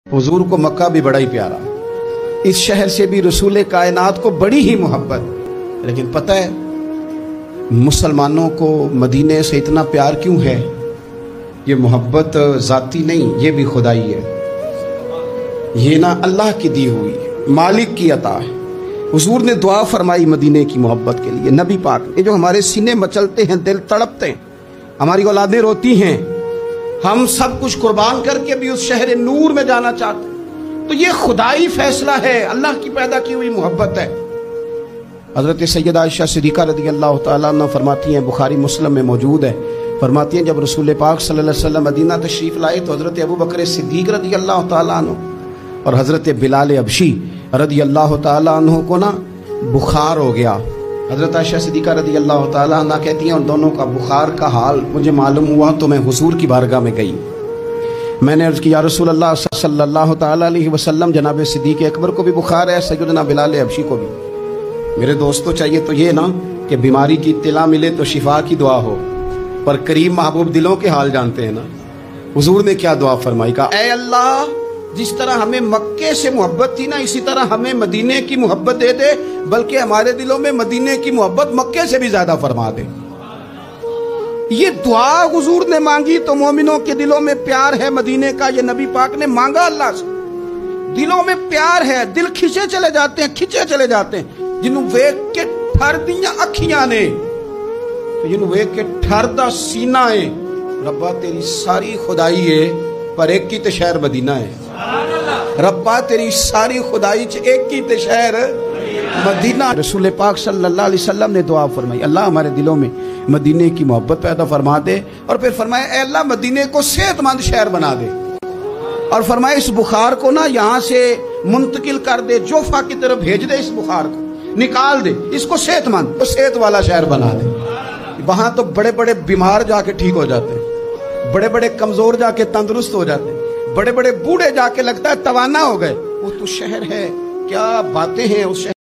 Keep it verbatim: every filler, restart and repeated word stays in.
हुजूर को मक्का भी बड़ा ही प्यारा, इस शहर से भी रसूल कायनात को बड़ी ही मोहब्बत। लेकिन पता है मुसलमानों को मदीने से इतना प्यार क्यों है? ये मोहब्बत ज़ाती नहीं, ये भी खुदाई है। ये ना अल्लाह की दी हुई, मालिक की अता है। हुजूर ने दुआ फरमाई मदीने की मोहब्बत के लिए। नबी पाक ने, जो हमारे सीने मचलते हैं, दिल तड़पते हैं, हमारी औलादें रोती हैं, हम सब कुछ कुर्बान करके भी उस शहर नूर में जाना चाहते हैं, तो ये खुदाई फैसला है, अल्लाह की पैदा की हुई मोहब्बत है। हजरत सैयदा आयशा सिद्दीक़ा रज़ी अल्लाह तआला अन्हा फरमाती हैं, बुखारी मुस्लिम में मौजूद है, फरमाती हैं जब रसूल पाक सल्लल्लाहु अलैहि वसल्लम मदीना तशरीफ लाए तो हजरत अबू बकर सिद्दीक़ रज़ी अल्लाह तआला अन्हु और हजरत बिलाल अबशी रज़ी अल्लाह तआला अन्हु को ना बुखार हो गया। हजरत आयशा सिद्दीक़ा रज़ी अल्लाह तआला अन्हा कहती हैं, उन दोनों का बुखार का हाल मुझे मालूम हुआ तो मैं हुजूर की बारगाह में गई। मैंने अर्ज़ किया, या रसूल अल्लाह सल्लल्लाहु तआला अलैहि वसल्लम, जनाब सिद्दीक़ अकबर को भी बुखार है, सैयदना बिलाल अबशी को भी। मेरे दोस्तों, चाहिए तो ये ना कि बीमारी की इत्तिला मिले तो शिफा की दुआ हो, पर करीम महबूब दिलों के हाल जानते हैं ना। हुजूर ने क्या दुआ फरमाई, कहा ऐ अल्लाह, जिस तरह हमें मक्के से मोहब्बत थी ना, इसी तरह हमें मदीने की मोहब्बत दे दे, बल्कि हमारे दिलों में मदीने की मोहब्बत मक्के से भी ज्यादा फरमा दे। ये दुआ हुजूर ने मांगी तो मोमिनों के दिलों में प्यार है मदीने का, ये नबी पाक ने मांगा अल्लाह से। दिलों में प्यार है, दिल खिंचे चले जाते हैं, खिंचे चले जाते हैं। जिन्हों वेख के ठर दियां अखियां ने, जिन्हों वेख के ठर दा सीना है, रब्बा तेरी सारी खुदाई है पर एक की ते शहर मदीना है। रब्बा तेरी सारी खुदाई च एक की ते शहर मदीना। रसूल पाक सल्लल्लाहु अलैहि वसल्लम ने दुआ फरमाई, अल्लाह हमारे दिलों में मदीने की मोहब्बत पैदा फरमा दे, और फिर फरमाया ऐ अल्लाह मदीने को सेहतमंद शहर बना दे, और फरमाया इस बुखार को ना यहाँ से मुंतकिल कर दे, जोफा की तरफ भेज दे, इस बुखार को निकाल दे, इसको सेहतमंद, तो सेहत वाला शहर बना दे। वहां तो बड़े बड़े बीमार जाके ठीक हो जाते हैं, बड़े बड़े कमजोर जाके तंदुरुस्त हो जाते हैं, बड़े बड़े बूढ़े जाके लगता है तवाना हो गए। वो तो शहर है, क्या बातें हैं उस शहर।